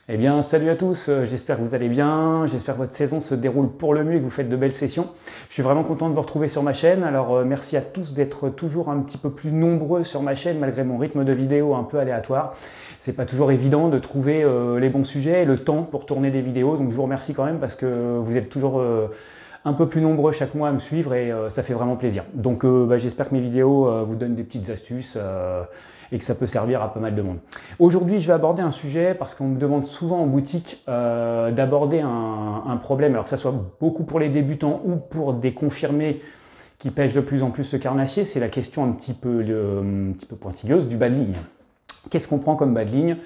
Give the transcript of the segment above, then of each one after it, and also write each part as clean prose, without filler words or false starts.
Eh bien, salut à tous, j'espère que vous allez bien, j'espère que votre saison se déroule pour le mieux et que vous faites de belles sessions. Je suis vraiment content de vous retrouver sur ma chaîne, alors merci à tous d'être toujours un petit peu plus nombreux sur ma chaîne malgré mon rythme de vidéo un peu aléatoire. C'est pas toujours évident de trouver les bons sujets et le temps pour tourner des vidéos, donc je vous remercie quand même parce que vous êtes toujours un peu plus nombreux chaque mois à me suivre et ça fait vraiment plaisir. Donc j'espère que mes vidéos vous donnent des petites astuces et que ça peut servir à pas mal de monde. Aujourd'hui, je vais aborder un sujet parce qu'on me demande souvent en boutique d'aborder un problème, alors que ça soit beaucoup pour les débutants ou pour des confirmés qui pêchent de plus en plus ce carnassier, c'est la question un petit peu pointilleuse du bas de ligne. Qu'est-ce qu'on prend comme bas de ligne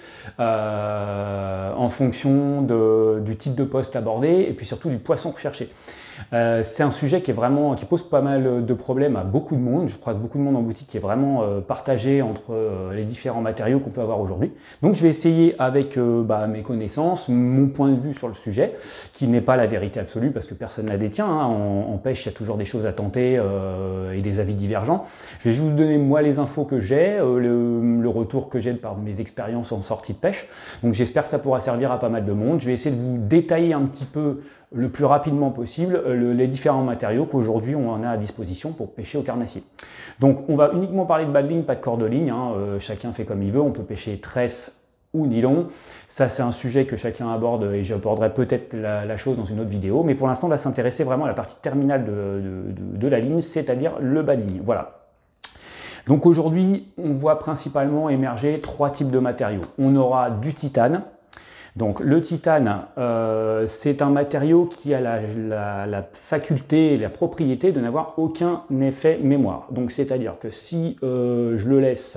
en fonction du type de poste abordé et puis surtout du poisson recherché. C'est un sujet qui pose pas mal de problèmes à beaucoup de monde. Je croise beaucoup de monde en boutique qui est vraiment partagé entre les différents matériaux qu'on peut avoir aujourd'hui. Donc je vais essayer avec mes connaissances, mon point de vue sur le sujet, qui n'est pas la vérité absolue parce que personne ne la détient. Hein. En pêche, il y a toujours des choses à tenter et des avis divergents. Je vais juste vous donner moi les infos que j'ai, le retour que j'ai par mes expériences en sortie de pêche. Donc j'espère que ça pourra servir à pas mal de monde. Je vais essayer de vous détailler un petit peu le plus rapidement possible les différents matériaux qu'aujourd'hui on en a à disposition pour pêcher au carnassier. Donc on va uniquement parler de bas de ligne, pas de corde de ligne, hein. Chacun fait comme il veut, on peut pêcher tresse ou nylon. Ça c'est un sujet que chacun aborde et j'aborderai peut-être la chose dans une autre vidéo, mais pour l'instant on va s'intéresser vraiment à la partie terminale de la ligne, c'est-à-dire le bas de ligne. Voilà. Donc aujourd'hui on voit principalement émerger trois types de matériaux. On aura du titane. Donc le titane, c'est un matériau qui a la faculté et la propriété de n'avoir aucun effet mémoire. Donc c'est-à-dire que si je le laisse,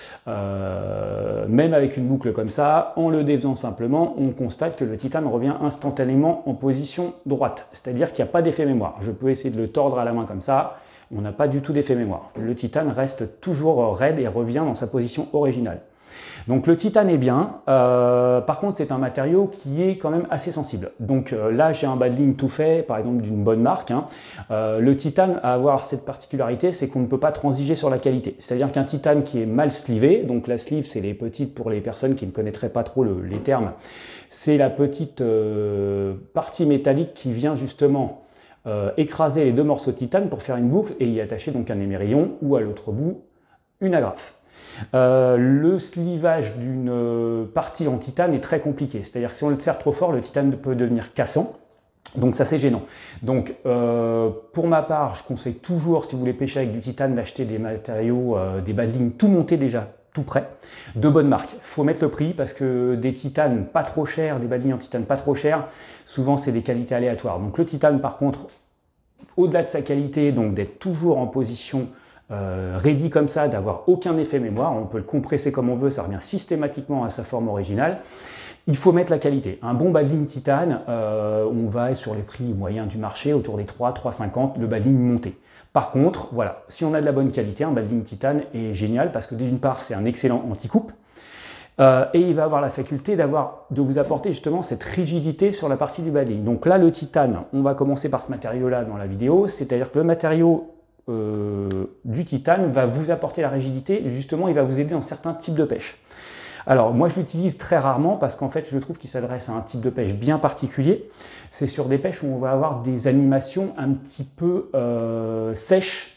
même avec une boucle comme ça, en le défaisant simplement, on constate que le titane revient instantanément en position droite. C'est-à-dire qu'il n'y a pas d'effet mémoire. Je peux essayer de le tordre à la main comme ça, on n'a pas du tout d'effet mémoire. Le titane reste toujours raide et revient dans sa position originale. Donc le titane est bien, par contre c'est un matériau qui est quand même assez sensible. Donc là j'ai un bas de ligne tout fait, par exemple d'une bonne marque. Hein. Le titane a avoir cette particularité, c'est qu'on ne peut pas transiger sur la qualité. C'est-à-dire qu'un titane qui est mal slivé, donc la sleeve c'est les petites pour les personnes qui ne connaîtraient pas trop les termes, c'est la petite partie métallique qui vient justement écraser les deux morceaux de titane pour faire une boucle et y attacher donc un émerillon ou à l'autre bout une agrafe. Le slivage d'une partie en titane est très compliqué, c'est-à-dire que si on le serre trop fort, le titane peut devenir cassant, donc ça c'est gênant. Donc pour ma part, je conseille toujours, si vous voulez pêcher avec du titane, d'acheter des matériaux, des bas de ligne tout montés déjà, tout prêt, de bonne marque. Il faut mettre le prix parce que des titanes pas trop chers, des bas de ligne en titane pas trop chers, souvent c'est des qualités aléatoires. Donc le titane par contre, au-delà de sa qualité, donc d'être toujours en position ready comme ça, d'avoir aucun effet mémoire, on peut le compresser comme on veut, ça revient systématiquement à sa forme originale. Il faut mettre la qualité. Un bon bas de ligne titane, on va sur les prix moyens du marché, autour des 3,50, le bas de ligne monté. Par contre, voilà, si on a de la bonne qualité, un bas de ligne titane est génial parce que d'une part, c'est un excellent anti-coupe et il va avoir la faculté de vous apporter justement cette rigidité sur la partie du bas de ligne. Donc là, le titane, on va commencer par ce matériau-là dans la vidéo, c'est-à-dire que le matériau du titane va vous apporter la rigidité, justement il va vous aider dans certains types de pêche. Alors moi je l'utilise très rarement parce qu'en fait je trouve qu'il s'adresse à un type de pêche bien particulier, c'est sur des pêches où on va avoir des animations un petit peu sèches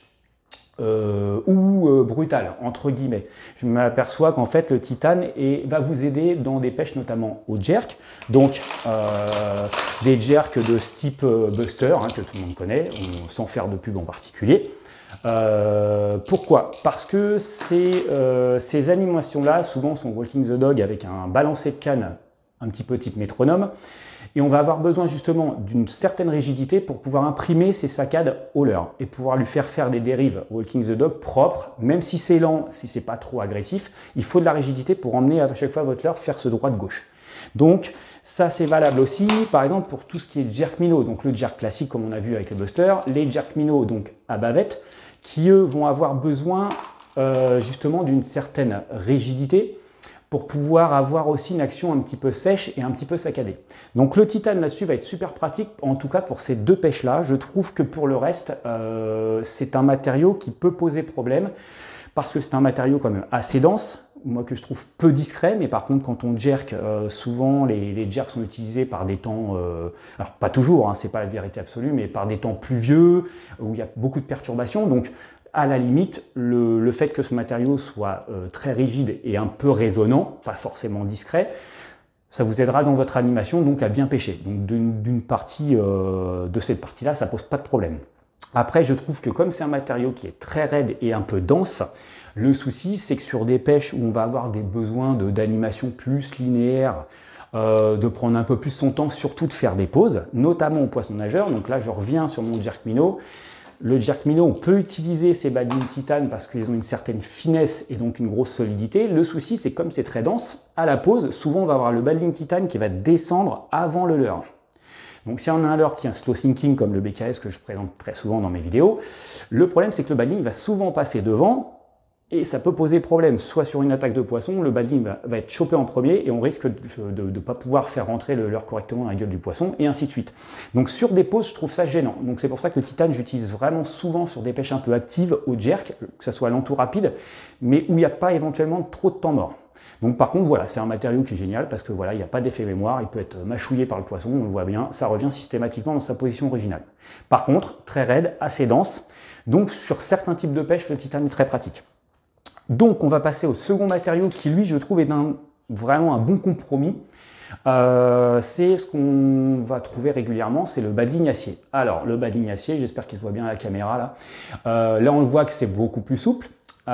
ou brutales entre guillemets. Je m'aperçois qu'en fait le titane va vous aider dans des pêches notamment au jerk, donc des jerks de ce type Buster hein, que tout le monde connaît, sans faire de pub en particulier. Pourquoi? Parce que ces animations-là, souvent sont walking the dog avec un balancé de canne un petit peu type métronome, et on va avoir besoin justement d'une certaine rigidité pour pouvoir imprimer ces saccades au leurre et pouvoir lui faire des dérives walking the dog propres, même si c'est lent, si c'est pas trop agressif, il faut de la rigidité pour emmener à chaque fois votre leurre faire ce droit de gauche. Donc ça c'est valable aussi par exemple pour tout ce qui est jerk minnow, donc le jerk classique comme on a vu avec le Buster, les jerk minnow donc à bavette, qui eux vont avoir besoin justement d'une certaine rigidité pour pouvoir avoir aussi une action un petit peu sèche et un petit peu saccadée. Donc le titane là-dessus va être super pratique, en tout cas pour ces deux pêches-là. Je trouve que pour le reste, c'est un matériau qui peut poser problème, parce que c'est un matériau quand même assez dense, moi que je trouve peu discret, mais par contre quand on jerk, souvent les jerks sont utilisés par des temps, alors pas toujours, hein, c'est pas la vérité absolue, mais par des temps pluvieux, où il y a beaucoup de perturbations, donc à la limite, le fait que ce matériau soit très rigide et un peu résonnant, pas forcément discret, ça vous aidera dans votre animation donc à bien pêcher. Donc d'une partie de cette partie-là, ça pose pas de problème. Après, je trouve que comme c'est un matériau qui est très raide et un peu dense, le souci c'est que sur des pêches où on va avoir des besoins d'animation plus linéaire, de prendre un peu plus son temps, surtout de faire des pauses, notamment aux poissons nageurs. Donc là, je reviens sur mon jerk minnow. Le jerk minnow, on peut utiliser ces badines titane parce qu'ils ont une certaine finesse et donc une grosse solidité. Le souci, c'est comme c'est très dense, à la pause, souvent on va avoir le badine titane qui va descendre avant le leurre. Donc si on a un leurre qui est un slow sinking comme le BKS que je présente très souvent dans mes vidéos, le problème c'est que le badine va souvent passer devant et ça peut poser problème. Soit sur une attaque de poisson, le badine va être chopé en premier et on risque de ne pas pouvoir faire rentrer le leurre correctement dans la gueule du poisson et ainsi de suite. Donc sur des pauses, je trouve ça gênant. Donc c'est pour ça que le titane, j'utilise vraiment souvent sur des pêches un peu actives au jerk, que ce soit lent ou rapide, mais où il n'y a pas éventuellement trop de temps mort. Donc par contre, voilà, c'est un matériau qui est génial parce que voilà, il n'y a pas d'effet mémoire, il peut être mâchouillé par le poisson, on le voit bien, ça revient systématiquement dans sa position originale. Par contre, très raide, assez dense, donc sur certains types de pêche, le titane est très pratique. Donc on va passer au second matériau qui lui, je trouve, est vraiment un bon compromis. C'est ce qu'on va trouver régulièrement, c'est le bas de ligne acier. Alors le bas de ligne acier, j'espère qu'il se voit bien à la caméra là. Là on le voit que c'est beaucoup plus souple.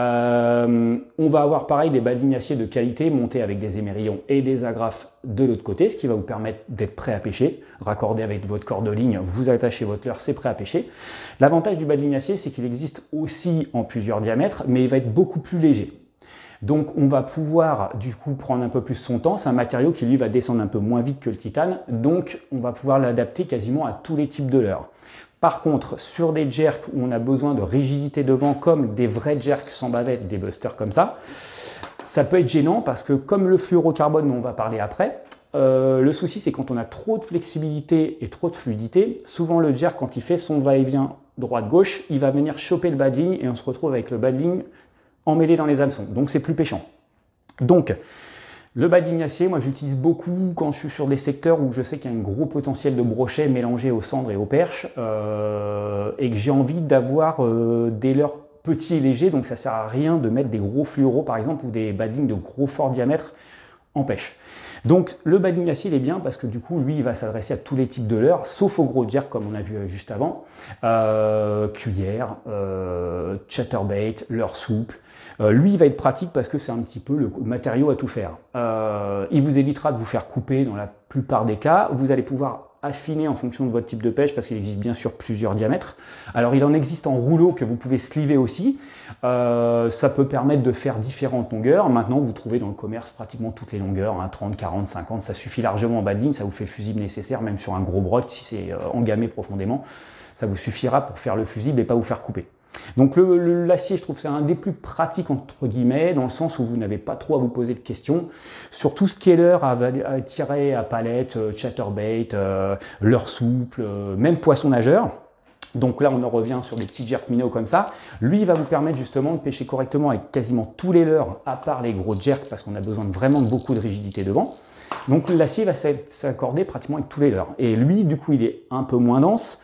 On va avoir pareil des bas de ligne acier de qualité montés avec des émerillons et des agrafes de l'autre côté, ce qui va vous permettre d'être prêt à pêcher. Raccordé avec votre corde de ligne, vous attachez votre leurre, c'est prêt à pêcher. L'avantage du bas de ligne acier, c'est qu'il existe aussi en plusieurs diamètres, mais il va être beaucoup plus léger. Donc on va pouvoir du coup prendre un peu plus son temps. C'est un matériau qui lui va descendre un peu moins vite que le titane, donc on va pouvoir l'adapter quasiment à tous les types de leurres. Par contre, sur des jerks où on a besoin de rigidité devant, comme des vrais jerks sans bavette, des busters comme ça peut être gênant parce que comme le fluorocarbone dont on va parler après, le souci c'est quand on a trop de flexibilité et trop de fluidité, souvent le jerk quand il fait son va-et-vient droite-gauche, il va venir choper le bas de ligne et on se retrouve avec le bas de ligne emmêlé dans les hameçons, donc c'est plus pêchant. Donc, le bas de ligne acier, moi j'utilise beaucoup quand je suis sur des secteurs où je sais qu'il y a un gros potentiel de brochet mélangé aux cendres et aux perches et que j'ai envie d'avoir des leurres petits et légers, donc ça ne sert à rien de mettre des gros fluoros par exemple ou des bas de ligne de gros fort diamètre en pêche. Donc le bas de ligne acier il est bien parce que du coup lui il va s'adresser à tous les types de leurres sauf aux gros jerks comme on a vu juste avant, cuillère, chatterbait, leurre souple. Lui, il va être pratique parce que c'est un petit peu le matériau à tout faire. Il vous évitera de vous faire couper dans la plupart des cas. Vous allez pouvoir affiner en fonction de votre type de pêche parce qu'il existe bien sûr plusieurs diamètres. Alors, il en existe en rouleau que vous pouvez sliver aussi. Ça peut permettre de faire différentes longueurs. Maintenant, vous trouvez dans le commerce pratiquement toutes les longueurs, hein, 30, 40, 50. Ça suffit largement en bas de ligne. Ça vous fait le fusible nécessaire, même sur un gros broc, si c'est engamé profondément. Ça vous suffira pour faire le fusible et pas vous faire couper. Donc l'acier, je trouve que c'est un des plus pratiques entre guillemets, dans le sens où vous n'avez pas trop à vous poser de questions sur tout ce qui est leurre à tirer à palette, chatterbait, leurre souple, même poisson nageur. Donc là, on en revient sur des petits jerk minnows comme ça. Lui, il va vous permettre justement de pêcher correctement avec quasiment tous les leurres, à part les gros jerks, parce qu'on a besoin de vraiment beaucoup de rigidité devant. Donc l'acier va s'accorder pratiquement avec tous les leurres. Et lui, du coup, il est un peu moins dense.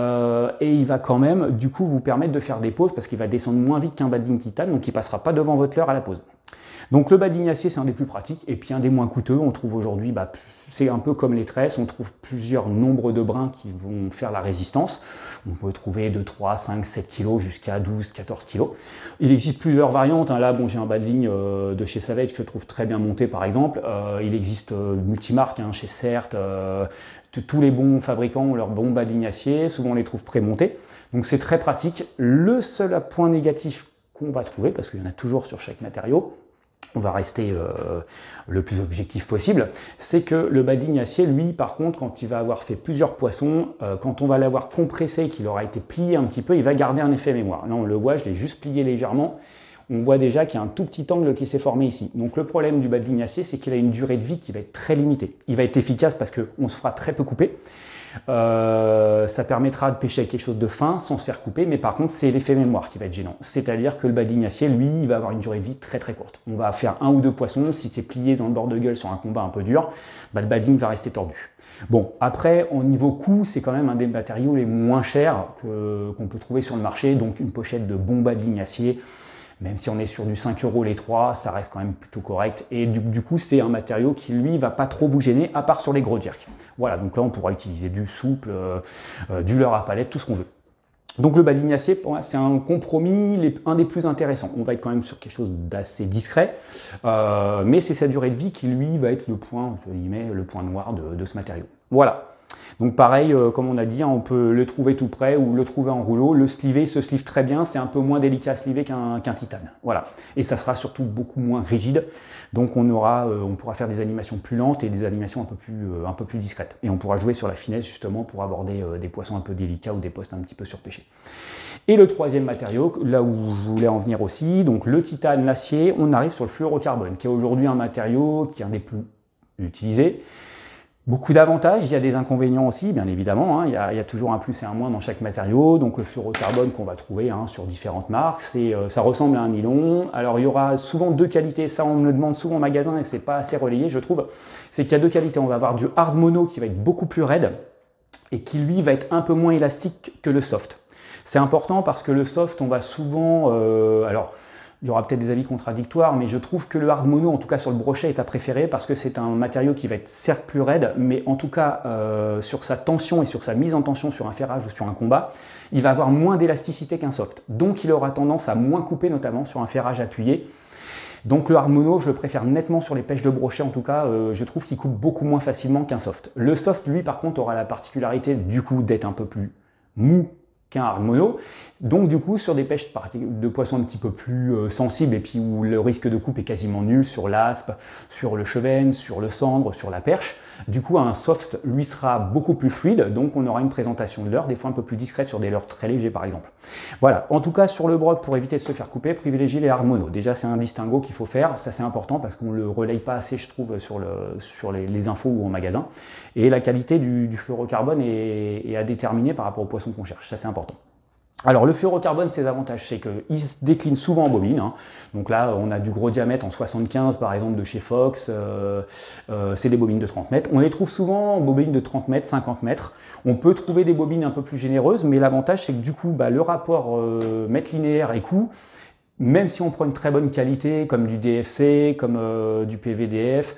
Et il va quand même du coup vous permettre de faire des pauses parce qu'il va descendre moins vite qu'un bas de ligne titane, donc il ne passera pas devant votre leurre à la pause. Donc le bas de ligne acier c'est un des plus pratiques et puis un des moins coûteux. On trouve aujourd'hui, c'est un peu comme les tresses, on trouve plusieurs nombres de brins qui vont faire la résistance. On peut trouver de 3, 5, 7 kg jusqu'à 12, 14 kg. Il existe plusieurs variantes. Là, bon, j'ai un bas de ligne de chez Savage que je trouve très bien monté par exemple. Il existe multimarques chez CERT. Tous les bons fabricants ont leur bon bas de ligne acier. Souvent, on les trouve pré-montés. Donc, c'est très pratique. Le seul point négatif qu'on va trouver, parce qu'il y en a toujours sur chaque matériau, on va rester le plus objectif possible, c'est que le bas de ligne acier, lui, par contre, quand il va avoir fait plusieurs poissons, quand on va l'avoir compressé, qu'il aura été plié un petit peu, il va garder un effet mémoire. Là, on le voit, je l'ai juste plié légèrement. On voit déjà qu'il y a un tout petit angle qui s'est formé ici. Donc le problème du bas de ligne acier, c'est qu'il a une durée de vie qui va être très limitée. Il va être efficace parce qu'on se fera très peu couper, Ça permettra de pêcher avec quelque chose de fin sans se faire couper, mais par contre c'est l'effet mémoire qui va être gênant. C'est-à-dire que le bas de ligne acier, lui, il va avoir une durée de vie très très courte. On va faire 1 ou 2 poissons, si c'est plié dans le bord de gueule sur un combat un peu dur, bah, le bas de ligne va rester tordu. Bon, après, au niveau coût, c'est quand même un des matériaux les moins chers qu'on peut trouver sur le marché, donc une pochette de bon bas de ligne acier, même si on est sur du 5 € les 3, ça reste quand même plutôt correct. Et du coup, c'est un matériau qui, lui, va pas trop vous gêner, à part sur les gros jerks. Voilà, donc là, on pourra utiliser du souple, du leurre à palette, tout ce qu'on veut. Donc le bas de ligne acier, pour moi, c'est un compromis, un des plus intéressants. On va être quand même sur quelque chose d'assez discret, mais c'est sa durée de vie qui, lui, va être le point, entre guillemets, le point noir de ce matériau. Voilà. Donc pareil, comme on a dit, hein, on peut le trouver tout près ou le trouver en rouleau. Le sliver se slive très bien, c'est un peu moins délicat à sliver qu'un titane. Voilà. Et ça sera surtout beaucoup moins rigide. Donc on pourra faire des animations plus lentes et des animations un peu plus discrètes. Et on pourra jouer sur la finesse justement pour aborder des poissons un peu délicats ou des postes un petit peu surpêchés. Et le troisième matériau, là où je voulais en venir aussi, donc le titane, l'acier, on arrive sur le fluorocarbone, qui est aujourd'hui un matériau qui est un des plus utilisés. Beaucoup d'avantages, il y a des inconvénients aussi, bien évidemment, hein. Il y a toujours un plus et un moins dans chaque matériau. Donc le fluorocarbone qu'on va trouver hein, sur différentes marques, ça ressemble à un nylon. Alors il y aura souvent 2 qualités, ça on me le demande souvent en magasin et c'est pas assez relayé je trouve. C'est qu'il y a 2 qualités, on va avoir du hard mono qui va être beaucoup plus raide et qui lui va être un peu moins élastique que le soft. C'est important parce que le soft, on va souvent... alors, il y aura peut-être des avis contradictoires, mais je trouve que le hard mono, en tout cas sur le brochet, est à préférer parce que c'est un matériau qui va être certes plus raide, mais en tout cas sur sa tension et sur sa mise en tension sur un ferrage ou sur un combat, il va avoir moins d'élasticité qu'un soft. Donc il aura tendance à moins couper, notamment sur un ferrage appuyé. Donc le hard mono, je le préfère nettement sur les pêches de brochet, en tout cas, je trouve qu'il coupe beaucoup moins facilement qu'un soft. Le soft, lui, par contre, aura la particularité du coup d'être un peu plus mou qu'un hard mono. Donc du coup, sur des pêches de poissons un petit peu plus sensibles et puis où le risque de coupe est quasiment nul, sur l'aspe, sur le chevenne, sur le cendre, sur la perche, du coup un soft lui sera beaucoup plus fluide, donc on aura une présentation de leurre des fois un peu plus discrète sur des leurres très légers par exemple. Voilà, en tout cas sur le brod, pour éviter de se faire couper, privilégiez les hard mono. Déjà c'est un distinguo qu'il faut faire, ça c'est important parce qu'on ne le relaye pas assez je trouve sur les infos ou en magasin. Et la qualité du fluorocarbone est à déterminer par rapport aux poissons qu'on cherche, ça c'est important. Alors le fluorocarbone, ses avantages, c'est qu'il se décline souvent en bobine. Hein. Donc là, on a du gros diamètre en 75 par exemple de chez Fox, c'est des bobines de 30 mètres. On les trouve souvent en bobines de 30 mètres, 50 mètres. On peut trouver des bobines un peu plus généreuses, mais l'avantage c'est que du coup, le rapport mètre linéaire et coût, même si on prend une très bonne qualité, comme du DFC, comme du PVDF,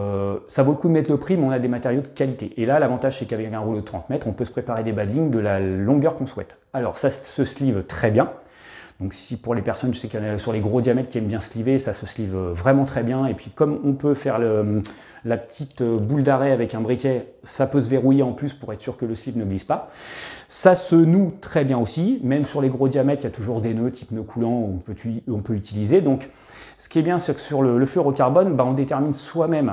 ça vaut le coup de mettre le prix, mais on a des matériaux de qualité. Et là, l'avantage, c'est qu'avec un rouleau de 30 mètres, on peut se préparer des bas de ligne de la longueur qu'on souhaite. Alors, ça se sleeve très bien. Donc, si pour les personnes, je sais qu'il y en a sur les gros diamètres qui aiment bien sliver, ça se sleeve vraiment très bien. Et puis, comme on peut faire la petite boule d'arrêt avec un briquet, ça peut se verrouiller en plus pour être sûr que le sleeve ne glisse pas. Ça se noue très bien aussi, même sur les gros diamètres, il y a toujours des nœuds type nœud coulant où on peut utiliser. Donc, ce qui est bien, c'est que sur le fluorocarbone, on détermine soi-même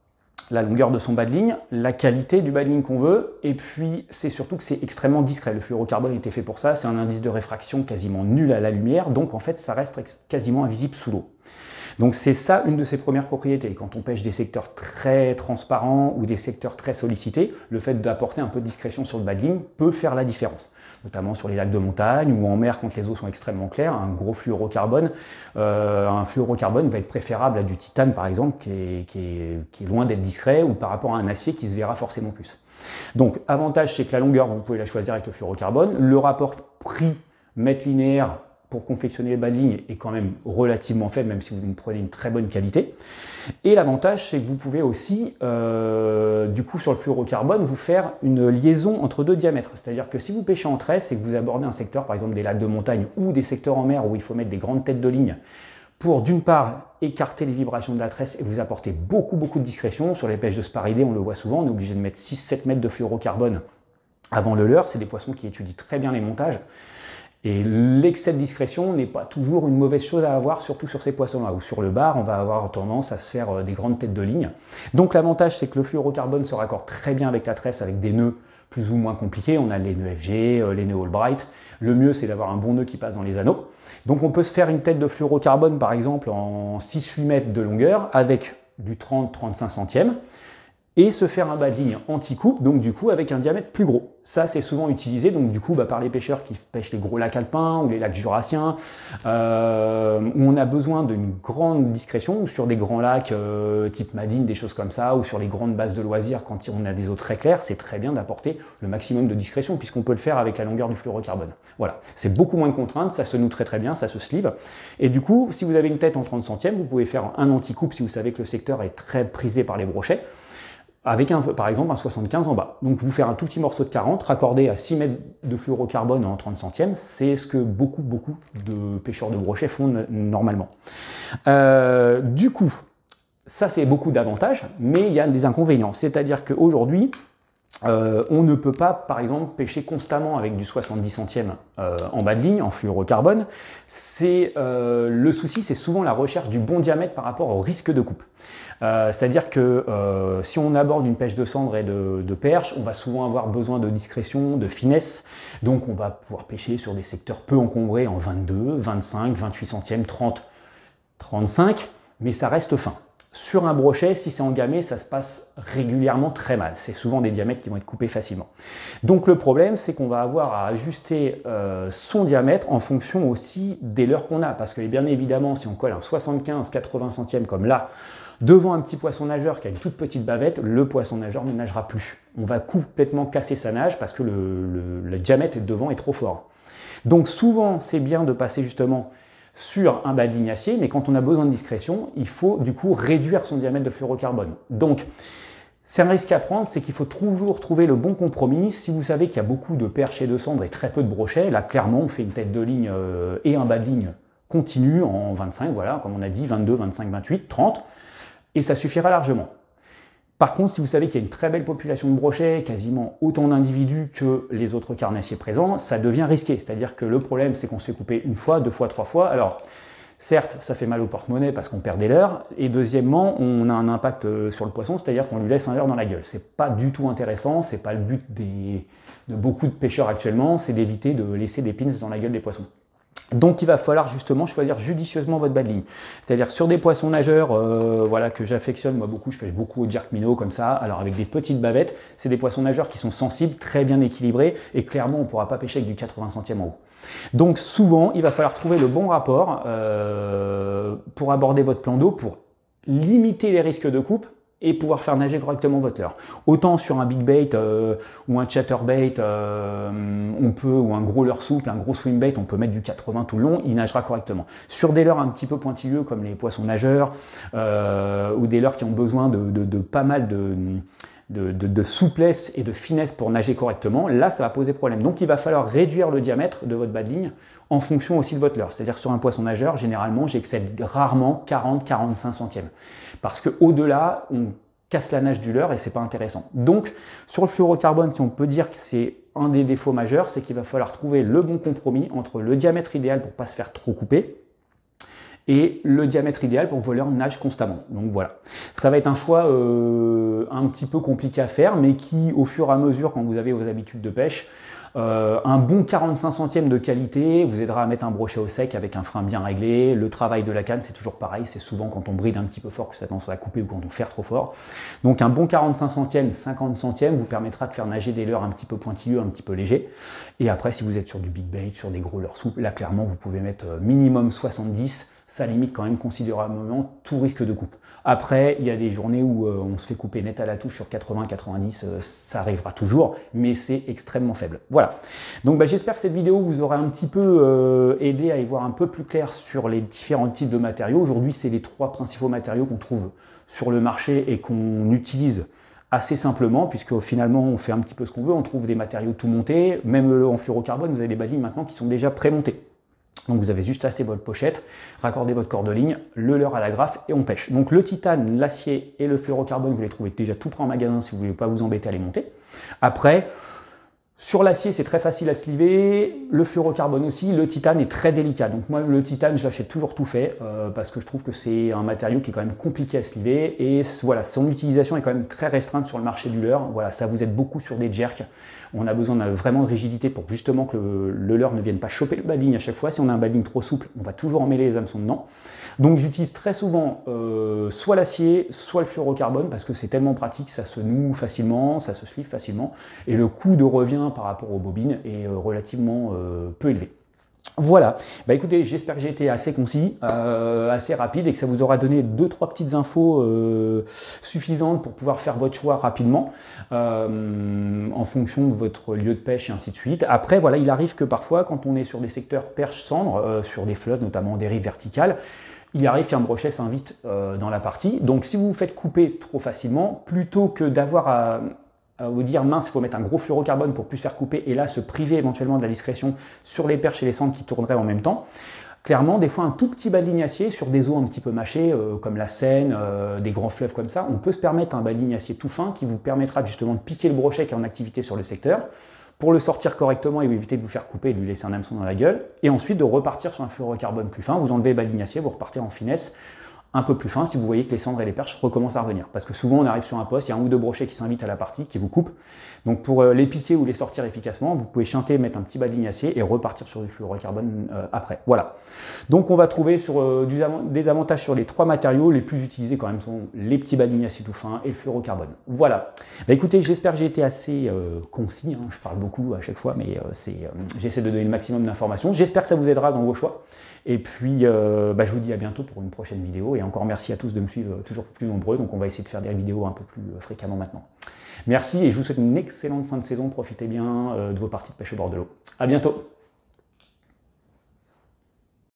la longueur de son bas de ligne, la qualité du bas de ligne qu'on veut, et puis c'est surtout que c'est extrêmement discret. Le fluorocarbone était fait pour ça, c'est un indice de réfraction quasiment nul à la lumière, donc en fait ça reste quasiment invisible sous l'eau. Donc c'est ça une de ses premières propriétés. Quand on pêche des secteurs très transparents ou des secteurs très sollicités, le fait d'apporter un peu de discrétion sur le bas de ligne peut faire la différence. Notamment sur les lacs de montagne ou en mer quand les eaux sont extrêmement claires, un gros fluorocarbone, va être préférable à du titane par exemple qui est loin d'être discret ou par rapport à un acier qui se verra forcément plus. Donc avantage c'est que la longueur vous pouvez la choisir avec le fluorocarbone, le rapport prix mètre linéaire pour confectionner les bas de ligne est quand même relativement faible, même si vous prenez une très bonne qualité. Et l'avantage, c'est que vous pouvez aussi, du coup, sur le fluorocarbone, vous faire une liaison entre 2 diamètres. C'est-à-dire que si vous pêchez en tresse et que vous abordez un secteur, par exemple des lacs de montagne ou des secteurs en mer où il faut mettre des grandes têtes de ligne, pour d'une part écarter les vibrations de la tresse et vous apporter beaucoup de discrétion. Sur les pêches de sparidés, on le voit souvent, on est obligé de mettre 6-7 mètres de fluorocarbone avant le leurre. C'est des poissons qui étudient très bien les montages. Et l'excès de discrétion n'est pas toujours une mauvaise chose à avoir, surtout sur ces poissons-là. Ou sur le bar, on va avoir tendance à se faire des grandes têtes de ligne. Donc l'avantage, c'est que le fluorocarbone se raccorde très bien avec la tresse, avec des nœuds plus ou moins compliqués. On a les nœuds FG, les nœuds Albright. Le mieux, c'est d'avoir un bon nœud qui passe dans les anneaux. Donc on peut se faire une tête de fluorocarbone, par exemple, en 6-8 mètres de longueur, avec du 30-35 centièmes. et se faire un bas de ligne anti-coupe, donc du coup avec un diamètre plus gros. Ça, c'est souvent utilisé donc du coup par les pêcheurs qui pêchent les gros lacs alpins ou les lacs jurassiens, où on a besoin d'une grande discrétion, ou sur des grands lacs type Madine, des choses comme ça, ou sur les grandes bases de loisirs quand on a des eaux très claires, c'est très bien d'apporter le maximum de discrétion puisqu'on peut le faire avec la longueur du fluorocarbone. Voilà, c'est beaucoup moins de contraintes, ça se noue très très bien, ça se sleeve. Et du coup, si vous avez une tête en 30 centièmes, vous pouvez faire un anti-coupe si vous savez que le secteur est très prisé par les brochets, avec par exemple un 75 en bas. Donc vous faire un tout petit morceau de 40, raccordé à 6 mètres de fluorocarbone en 30 centièmes, c'est ce que beaucoup de pêcheurs de brochets font normalement. Du coup, ça c'est beaucoup d'avantages, mais il y a des inconvénients. C'est-à-dire qu'aujourd'hui, on ne peut pas, par exemple, pêcher constamment avec du 70 centièmes en bas de ligne, en fluorocarbone. Le souci, c'est souvent la recherche du bon diamètre par rapport au risque de coupe. C'est-à-dire que si on aborde une pêche de cendre et de perche, on va souvent avoir besoin de discrétion, de finesse. Donc on va pouvoir pêcher sur des secteurs peu encombrés en 22, 25, 28 centièmes, 30, 35, mais ça reste fin. Sur un brochet, si c'est engamé, ça se passe régulièrement très mal. C'est souvent des diamètres qui vont être coupés facilement. Donc le problème, c'est qu'on va avoir à ajuster son diamètre en fonction aussi des leurres qu'on a. Parce que bien évidemment, si on colle un 75-80 centièmes comme là, devant un petit poisson nageur qui a une toute petite bavette, le poisson nageur ne nagera plus. On va complètement casser sa nage parce que le diamètre devant est trop fort. Donc souvent, c'est bien de passer justement sur un bas de ligne acier, mais quand on a besoin de discrétion, il faut du coup réduire son diamètre de fluorocarbone. Donc, c'est un risque à prendre, c'est qu'il faut toujours trouver le bon compromis. Si vous savez qu'il y a beaucoup de perches et de cendres et très peu de brochets, là clairement on fait une tête de ligne et un bas de ligne continu en 25, voilà, comme on a dit, 22, 25, 28, 30, et ça suffira largement. Par contre, si vous savez qu'il y a une très belle population de brochets, quasiment autant d'individus que les autres carnassiers présents, ça devient risqué. C'est-à-dire que le problème, c'est qu'on se fait couper une fois, deux fois, trois fois. Alors, certes, ça fait mal au porte-monnaie parce qu'on perd des leurres. Et deuxièmement, on a un impact sur le poisson, c'est-à-dire qu'on lui laisse un leurre dans la gueule. C'est pas du tout intéressant, c'est pas le but de beaucoup de pêcheurs actuellement, c'est d'éviter de laisser des pins dans la gueule des poissons. Donc il va falloir justement choisir judicieusement votre bas de ligne. C'est-à-dire sur des poissons nageurs voilà, que j'affectionne moi beaucoup, je pêche beaucoup au jerk minnow comme ça, alors avec des petites bavettes, c'est des poissons nageurs qui sont sensibles, très bien équilibrés, et clairement on ne pourra pas pêcher avec du 80 centièmes en haut. Donc souvent il va falloir trouver le bon rapport pour aborder votre plan d'eau, pour limiter les risques de coupe, et pouvoir faire nager correctement votre leurre. Autant sur un big bait ou un chatterbait, on peut, ou un gros leurre souple, un gros swim bait, on peut mettre du 80 tout le long, il nagera correctement. Sur des leurres un petit peu pointilleux comme les poissons nageurs ou des leurres qui ont besoin de pas mal de souplesse et de finesse pour nager correctement, là ça va poser problème. Donc il va falloir réduire le diamètre de votre bas de ligne en fonction aussi de votre leurre. C'est-à-dire sur un poisson nageur, généralement j'excède rarement 40-45 centièmes. Parce qu'au-delà, on casse la nage du leurre et c'est pas intéressant. Donc sur le fluorocarbone, si on peut dire que c'est un des défauts majeurs, c'est qu'il va falloir trouver le bon compromis entre le diamètre idéal pour ne pas se faire trop couper, et le diamètre idéal pour que vos leurres nagent constamment. Donc voilà, ça va être un choix un petit peu compliqué à faire, mais qui, au fur et à mesure, quand vous avez vos habitudes de pêche, un bon 45 centièmes de qualité vous aidera à mettre un brochet au sec avec un frein bien réglé. Le travail de la canne, c'est toujours pareil, c'est souvent quand on bride un petit peu fort que ça tendance à couper ou quand on ferre trop fort. Donc un bon 45 centièmes, 50 centièmes vous permettra de faire nager des leurres un petit peu pointilleux, un petit peu légers. Et après, si vous êtes sur du big bait, sur des gros leurres souples, là clairement vous pouvez mettre minimum 70, ça limite quand même considérablement tout risque de coupe. Après, il y a des journées où on se fait couper net à la touche sur 80-90, ça arrivera toujours, mais c'est extrêmement faible. Voilà, donc j'espère que cette vidéo vous aura un petit peu aidé à y voir un peu plus clair sur les différents types de matériaux. Aujourd'hui, c'est les trois principaux matériaux qu'on trouve sur le marché et qu'on utilise assez simplement, puisque finalement on fait un petit peu ce qu'on veut, on trouve des matériaux tout montés, même en fluorocarbone, vous avez des badines maintenant qui sont déjà pré-montés. Donc vous avez juste acheté votre pochette, raccordé votre corde de ligne, le leurre à la graffe et on pêche. Donc le titane, l'acier et le fluorocarbone, vous les trouvez déjà tout prêt en magasin si vous ne voulez pas vous embêter à les monter. Après, Sur l'acier, c'est très facile à sliver, le fluorocarbone aussi, le titane est très délicat. Donc moi, le titane, je l'achète toujours tout fait parce que je trouve que c'est un matériau qui est quand même compliqué à sliver et voilà, son utilisation est quand même très restreinte sur le marché du leurre. Voilà, ça vous aide beaucoup sur des jerks. On a besoin vraiment de rigidité pour justement que le leurre ne vienne pas choper le bad-ligne à chaque fois. Si on a un bad-ligne trop souple, on va toujours emmêler les hameçons dedans. Donc j'utilise très souvent soit l'acier, soit le fluorocarbone parce que c'est tellement pratique, ça se noue facilement, ça se sleeve facilement et le coût de revient par rapport aux bobines est relativement peu élevé. Voilà, bah écoutez, j'espère que j'ai été assez concis, assez rapide et que ça vous aura donné 2-3 petites infos suffisantes pour pouvoir faire votre choix rapidement en fonction de votre lieu de pêche et ainsi de suite. Après, voilà, il arrive que parfois, quand on est sur des secteurs perche-cendre, sur des fleuves, notamment des rives verticales, il arrive qu'un brochet s'invite dans la partie. Donc si vous vous faites couper trop facilement, plutôt que d'avoir à vous dire mince, il faut mettre un gros fluorocarbone pour plus faire couper et là se priver éventuellement de la discrétion sur les perches et les cendres qui tourneraient en même temps. Clairement, des fois un tout petit bas de ligne acier sur des eaux un petit peu mâchées comme la Seine, des grands fleuves comme ça, on peut se permettre un bas de ligne acier tout fin qui vous permettra justement de piquer le brochet qui est en activité sur le secteur pour le sortir correctement et éviter de vous faire couper et de lui laisser un hameçon dans la gueule et ensuite de repartir sur un fluorocarbone plus fin, vous enlevez le bas de ligne acier, vous repartez en finesse un peu plus fin si vous voyez que les cendres et les perches recommencent à revenir. Parce que souvent on arrive sur un poste, il y a un ou deux brochets qui s'invitent à la partie, qui vous coupent. Donc pour les piquer ou les sortir efficacement, vous pouvez chanter, mettre un petit bas de ligne acier et repartir sur du fluorocarbone après. Voilà. Donc on va trouver des avantages sur les 3 matériaux. Les plus utilisés quand même sont les petits bas de ligne acier tout fin et le fluorocarbone. Voilà. Bah écoutez, j'espère que j'ai été assez concis. Hein. Je parle beaucoup à chaque fois, mais j'essaie de donner le maximum d'informations. J'espère que ça vous aidera dans vos choix. Et puis, je vous dis à bientôt pour une prochaine vidéo. Et encore merci à tous de me suivre toujours plus nombreux. Donc, on va essayer de faire des vidéos un peu plus fréquemment maintenant. Merci et je vous souhaite une excellente fin de saison. Profitez bien de vos parties de pêche au bord de l'eau. À bientôt.